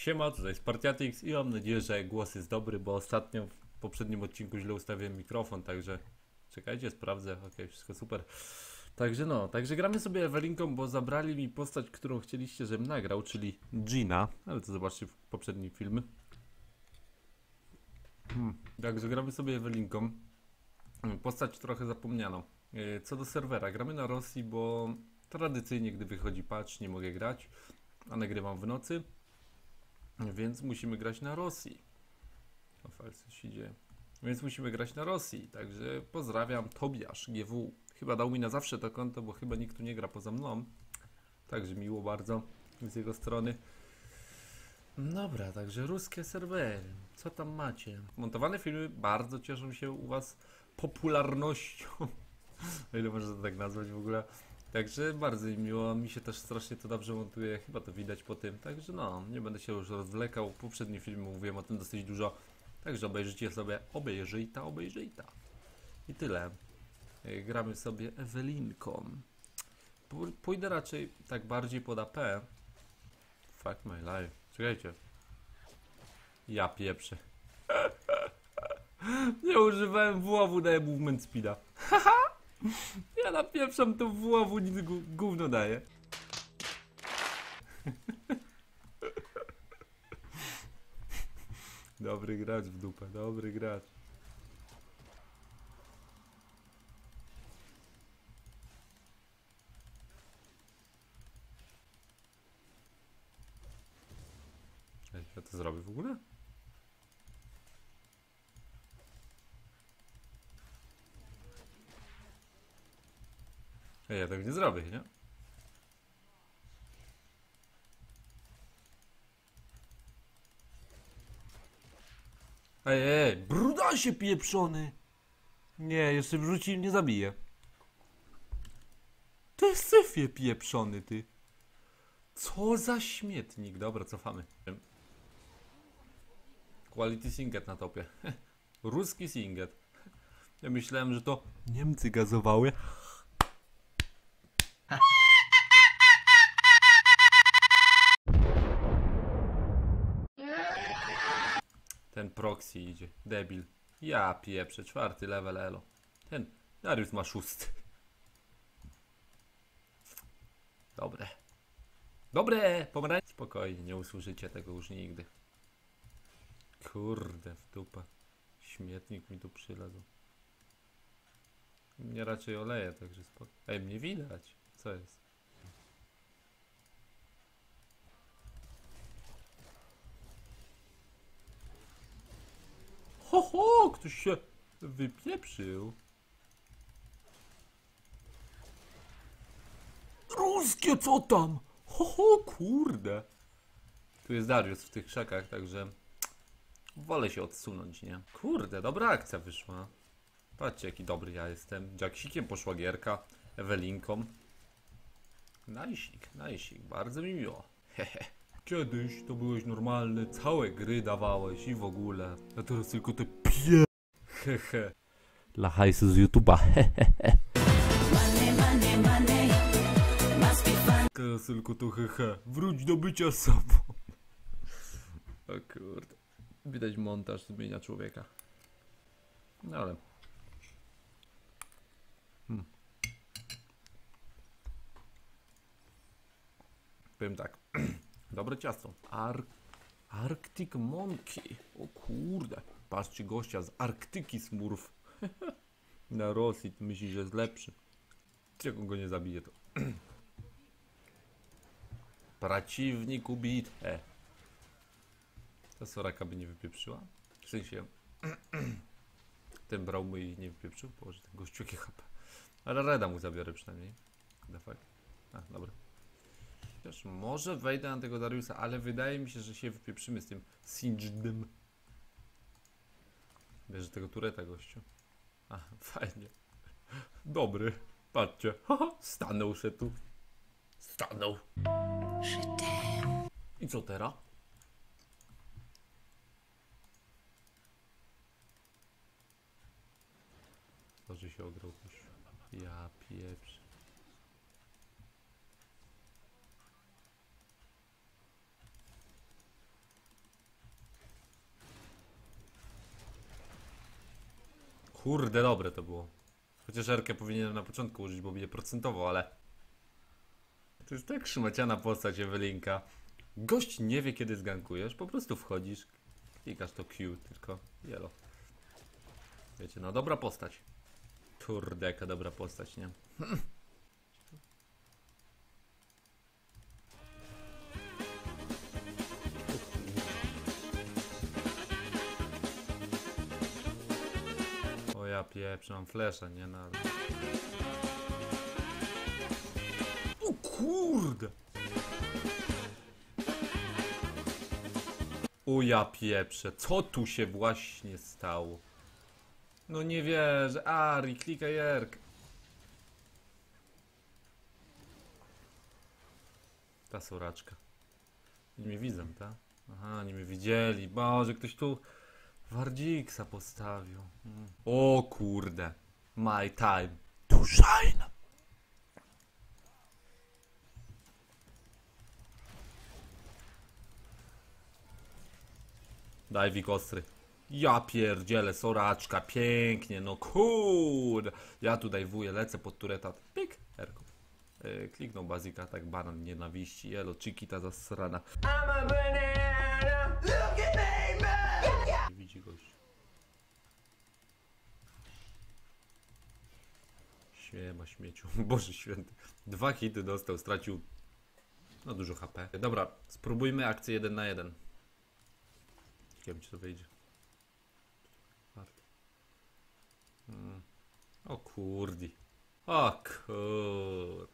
Siema, tutaj Spartiatix i mam nadzieję, że głos jest dobry, bo ostatnio w poprzednim odcinku źle ustawiłem mikrofon, także czekajcie, sprawdzę, ok, wszystko super. Także gramy sobie Ewelinką, bo zabrali mi postać, którą chcieliście, żebym nagrał, czyli Gina, ale to zobaczcie w poprzednim filmie. Także gramy sobie Ewelinką, postać trochę zapomnianą. Co do serwera, gramy na Rosji, bo tradycyjnie, gdy wychodzi patch, nie mogę grać, a nagrywam w nocy. Więc musimy grać na Rosji. O, co się dzieje. Więc musimy grać na Rosji. Także pozdrawiam Tobiasz GW. Chyba dał mi na zawsze to konto, bo chyba nikt tu nie gra poza mną. Także miło bardzo z jego strony. Dobra, także ruskie serwery. Co tam macie? Montowane filmy bardzo cieszą się u was popularnością. O ile można to tak nazwać w ogóle. Także bardzo mi miło, mi się też strasznie to dobrze montuje, chyba to widać po tym, także no, nie będę się już rozwlekał, w poprzednim filmie mówiłem o tym dosyć dużo, także obejrzyjcie sobie, obejrzyjta. I tyle. Gramy sobie Ewelinką. Pójdę raczej tak bardziej pod AP. Fuck my life. Czekajcie. Ja pieprzę. Nie używałem WoW, daję movement speeda. Ja napieprzam to WoW, nic gówno daje. Dobry gracz w dupę, dobry gracz. Ej, ja to zrobię w ogóle? Ej, ja tego nie zrobię, nie? Ej, brudasie pieprzony! Nie, jeszcze wrzuci i mnie zabije. To jest syfie pieprzony, ty. Co za śmietnik. Dobra, cofamy. Quality Singet na topie. Ruski Singet. Ja myślałem, że to Niemcy gazowały. Ten proxy idzie. Debil. Ja pieprzę. 4. level elo. Ten Darius ma 6. Dobre. Dobre! Pomarańcz. Spokojnie, nie usłyszycie tego już nigdy. Kurde, w dupę. Śmietnik mi tu przylazł. Mnie raczej oleje, także spoko. Ej, mnie widać. Co jest? Ho, ktoś się wypieprzył. Ruskie, co tam? Kurde. Tu jest Darius w tych krzakach, także wolę się odsunąć, nie? Kurde, dobra akcja wyszła. Patrzcie, jaki dobry ja jestem. Jacksikiem poszła gierka, Ewelinką. Najsik, bardzo mi miło. Hehe. Kiedyś to byłeś normalny, całe gry dawałeś i w ogóle. A teraz tylko te Hehe. Dla hajsu z YouTube'a. Hehehe. Teraz tylko to hehe. Wróć do bycia sobą. O kurde. Widać montaż zmienia człowieka. No ale. Powiem tak. Dobre ciasto. Arctic Monkey. O kurde. Patrzcie gościa z Arktyki Smurf. Na Rosji. Ty myślisz, że jest lepszy. Jak on go nie zabije to. Przeciwnik ubit. Ta Soraka by nie wypieprzyła? W sensie ten brał by i nie wypieprzył? Boże, ten gościu jakie HP. Ale Reda mu zabiorę przynajmniej. The fuck. A, dobra. Chociaż może wejdę na tego Dariusa, ale wydaje mi się, że się wypieprzymy z tym Singedem. Bierze tego tureta, gościu. A, fajnie. Dobry. Patrzcie. Stanął się tu. Stanął. I co teraz? Może się ograł już. Ja pieprz. Kurde, dobre to było. Chociaż Erkę powinienem na początku użyć, bo mnie procentował, ale... To jest tak szmaciana postać Ewelinka. Gość nie wie, kiedy zgankujesz, po prostu wchodzisz, klikasz to Q, tylko yellow. Wiecie, no dobra postać. Kurde, jaka dobra postać, nie? O ja pieprzę, mam flesza, nie? No. O kurde! O ja pieprzę, co tu się właśnie stało? No nie wierzę, Ari, klikaj Jerk. Ta soraczka. Nie mnie widzą, tak? Aha, nie mnie widzieli. Boże, ktoś tu Wardziksa postawił. O kurde. My time to shine. Daj wik ostry. Ja pierdzielę, soraczka, pięknie, no kurde. Ja tutaj wuję, lecę pod turetat. Pik, Erko. Kliknął bazika, tak banan nienawiści. Jelo, Chiquita zasrana. Nie widzi gość. Siema śmieciu. Boże święty. 2 hity dostał, stracił no dużo HP. Dobra, spróbujmy akcję 1 na 1. Ciekawe, czy to wyjdzie. O kurdi. O kur...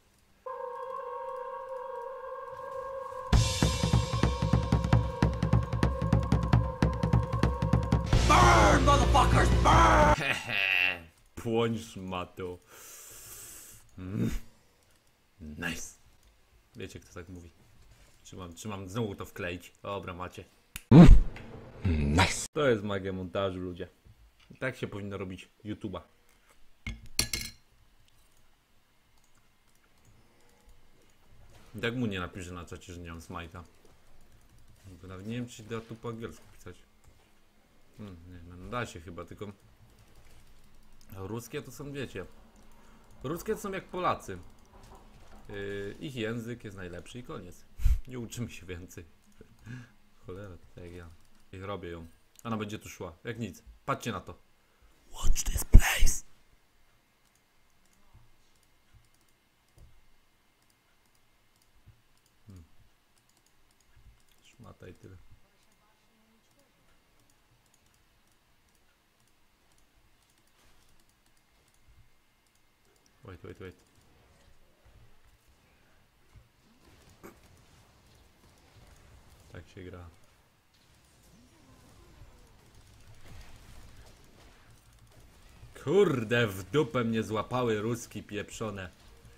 Burn, motherfuckers, burn! Hehe. Płoń szmato. Nice. Wiecie, kto tak mówi. Trzymam znowu to wkleić. Dobra, macie. Nice. To jest magia montażu, ludzie. Tak się powinno robić YouTube'a. Jak mu nie napiszę na czacie, że nie mam smajta. Bo nawet nie wiem, czy da tu po angielsku pisać. Nie, no da się chyba, tylko... Ruskie to są, wiecie... Ruskie to są jak Polacy. Ich język jest najlepszy i koniec. Nie uczymy się więcej. Cholera, tak jak ja. Ich robię ją. Ona będzie tu szła, jak nic. Patrzcie na to. Watch this place. Szmata i tyle. Wait. Tak się gra. Kurde, w dupę mnie złapały ruski pieprzone.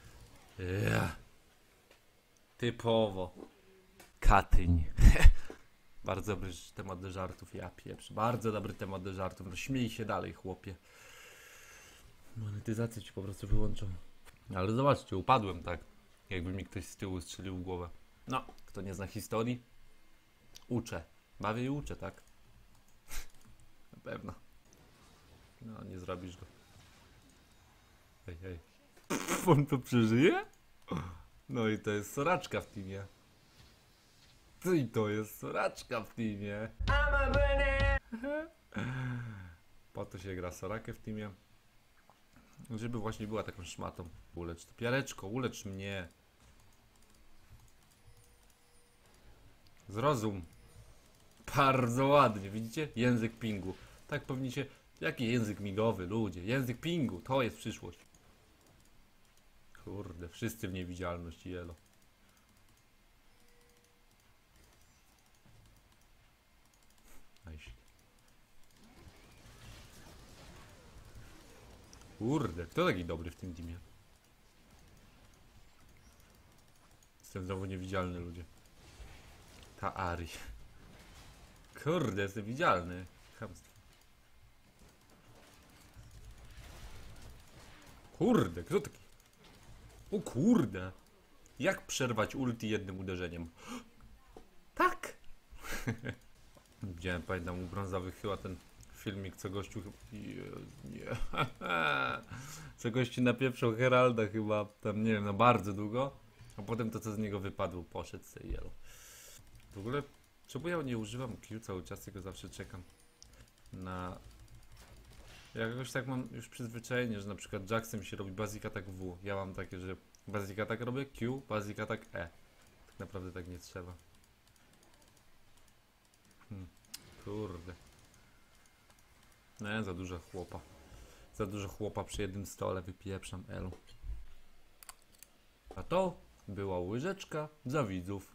Typowo. Katyń. Bardzo dobry temat do żartów, ja pieprz. Bardzo dobry temat do żartów. No śmiej się dalej, chłopie. Monetyzację ci po prostu wyłączą. Ale zobaczcie, upadłem tak. Jakby mi ktoś z tyłu strzelił w głowę. No, kto nie zna historii? Uczę. Bawię i uczę, tak? Na pewno. No, nie zrobisz go. Hej. On to przeżyje? No i to jest soraczka w teamie. I to jest soraczka w teamie. Po to się gra sorakę w teamie. Żeby właśnie była taką szmatą. Ulecz to. Piareczko, ulecz mnie. Zrozum. Bardzo ładnie, widzicie? Język pingu. Tak powinniście... Jaki język migowy, ludzie? Język pingu, to jest przyszłość. Kurde, wszyscy w niewidzialność, jelo. Kurde, kto taki dobry w tym teamie? Jestem znowu niewidzialny, ludzie. Ta Ari. Kurde, jestem widzialny. Chamstwo. Kurde, kto taki? O kurde. Jak przerwać ulti jednym uderzeniem? Tak! Widziałem, pamiętam, u brązowych chyba ten filmik, co gościu nie. Co gościu napieprzał Heralda chyba, tam nie wiem, no bardzo długo. A potem to, co z niego wypadło, poszedł z tej yellow. W ogóle, czemu ja nie używam Q cały czas, tylko zawsze czekam na... Jakoś tak mam już przyzwyczajenie, że na przykład Jackson się robi basic attack W. Ja mam takie, że basic attack robię Q, basic attack E. Tak naprawdę tak nie trzeba. Kurde. Nie, za dużo chłopa. Za dużo chłopa przy jednym stole, wypieprzam Elu. A to była łyżeczka za widzów.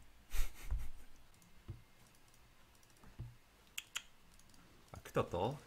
A kto to?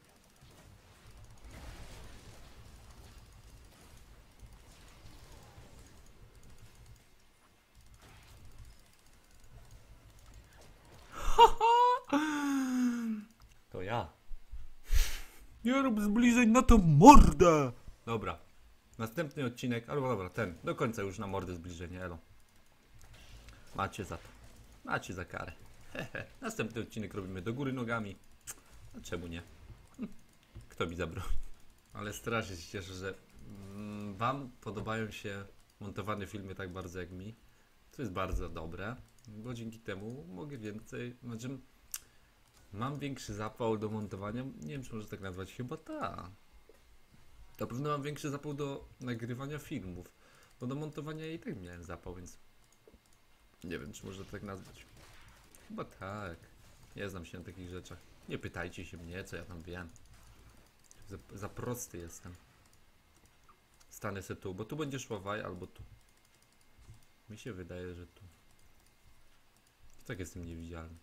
To ja. Nie rób zbliżeń na tą mordę! Dobra. Następny odcinek, albo dobra, ten. Do końca już na mordę zbliżenie, elo. Macie za to. Macie za karę. Hehe. Następny odcinek robimy do góry nogami. A czemu nie? Kto mi zabroni? Ale strasznie się cieszę, że wam podobają się montowane filmy tak bardzo jak mi. To jest bardzo dobre, bo dzięki temu mogę więcej, znaczy mam większy zapał do montowania, nie wiem czy można tak nazwać, chyba tak. Na pewno mam większy zapał do nagrywania filmów, bo do montowania i tak miałem zapał, więc nie wiem czy można tak nazwać. Chyba tak, nie znam się na takich rzeczach. Nie pytajcie się mnie, co ja tam wiem. Za prosty jestem. Stanę se tu, bo tu będzie szła waj, albo tu. Mi się wydaje, że tu. Tak jestem niewidzialny.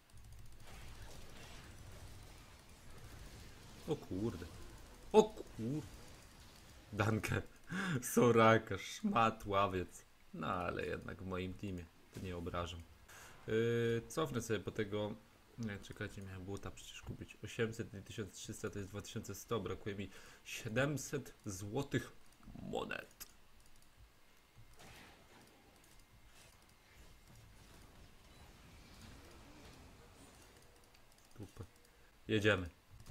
O kurde. O kurde. Dankę. Soraka, szmat, ławiec. No ale jednak w moim teamie. To nie obrażam. Cofnę sobie po tego... Nie, czekajcie, miałem buta przecież kupić. 800 i 1300 to jest 2100. Brakuje mi 700 złotych monet. Super. Jedziemy.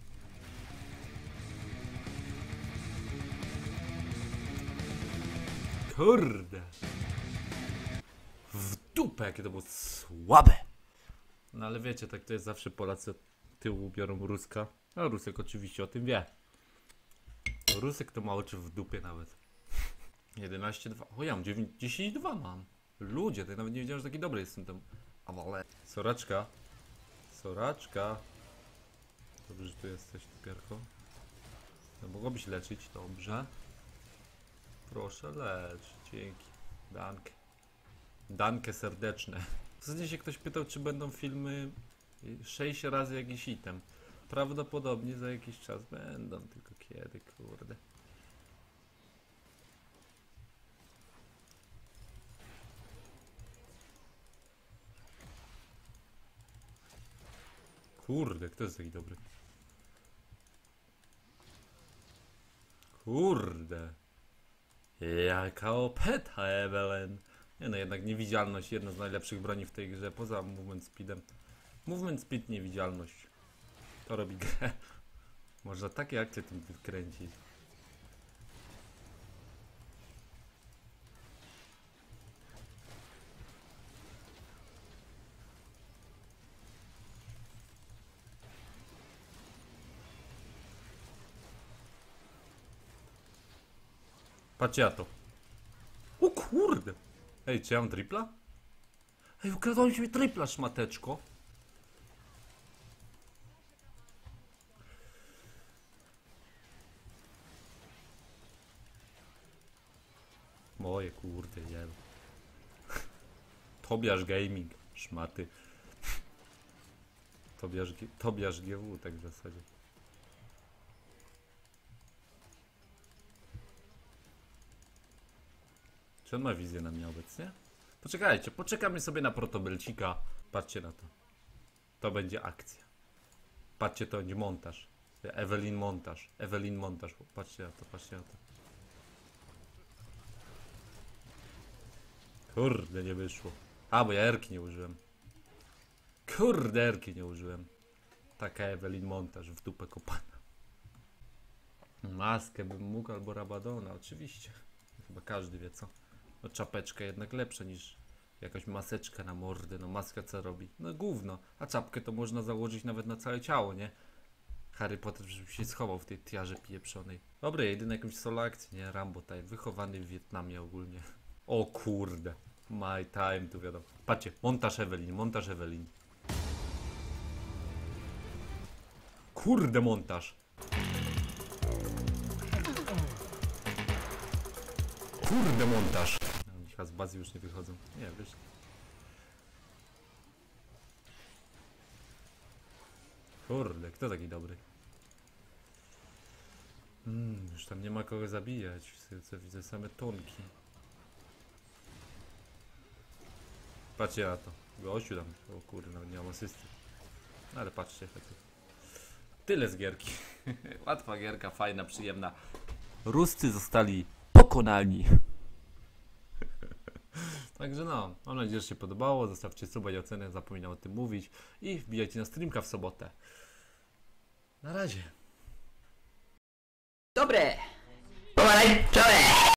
Kurde. W dupę, jakie to było słabe. No ale wiecie, tak to jest zawsze, Polacy od tyłu biorą Ruska. No Rusek oczywiście o tym wie. Rusek to ma oczy w dupie nawet. 11-2. O ja mam 10-2 mam. Ludzie, to ja nawet nie wiedziałem, że taki dobry jestem tam. Ale. Soraczka. Soraczka. Dobrze, że tu jesteś, typiarko. No mogłabyś leczyć, dobrze. Proszę lecz, dzięki. Dankę. Dankę serdeczne. Ostatnio się ktoś pytał, czy będą filmy 6 razy jakiś item. Prawdopodobnie za jakiś czas będą, tylko kiedy, kurde. Kurde, kto jest taki dobry? Kurde. Jaka opeta, Evelyn. Nie no, jednak niewidzialność, jedna z najlepszych broni w tej grze, poza movement speedem. Movement speed, niewidzialność. To robi grę. Można takie akcje tym wykręcić. Patrzcie na to. O kurde. Ej, czy ja mam tripla? Ej, ukradłeś mi tripla, szmateczko. Moje kurde, jel. Tobiasz Gaming, szmaty. Tobiasz GW, tak w zasadzie. Czy on ma wizję na mnie obecnie? Poczekajcie, poczekamy sobie na protobelcika. Patrzcie na to. To będzie akcja. Patrzcie, to będzie montaż. Evelyn montaż. Evelyn montaż. Patrzcie na to, patrzcie na to. Kurde, nie wyszło. A, bo ja erki nie użyłem. Kurde, erki nie użyłem. Taka Evelyn montaż w dupę kopana. Maskę bym mógł albo Rabadona, oczywiście. Chyba każdy wie co. No czapeczka jednak lepsza niż jakaś maseczka na mordę. No maska co robi? No gówno. A czapkę to można założyć nawet na całe ciało, nie? Harry Potter żeby się schował w tej tiarze pieprzonej. Dobra, jedyny jakąś solo akcję, nie? Rambo Time, wychowany w Wietnamie ogólnie. O kurde. My time, tu wiadomo. Patrzcie, montaż Evelyn, montaż Evelyn. Kurde montaż. Kurde montaż. No, chyba z bazy już nie wychodzą. Nie, wyszli. Kurde, kto taki dobry? Już tam nie ma kogo zabijać. Co widzę, same tonki. Patrzcie na to. Gościu tam. O kurde, nawet nie mam asysty. No, ale patrzcie. Tyle z gierki. Łatwa gierka, fajna, przyjemna. Ruscy zostali pokonani. Także no, mam nadzieję, że się podobało. Zostawcie suba i ocenę, zapominam o tym mówić. I wbijajcie na streamka w sobotę. Na razie. Dobre! Pomarańczowe!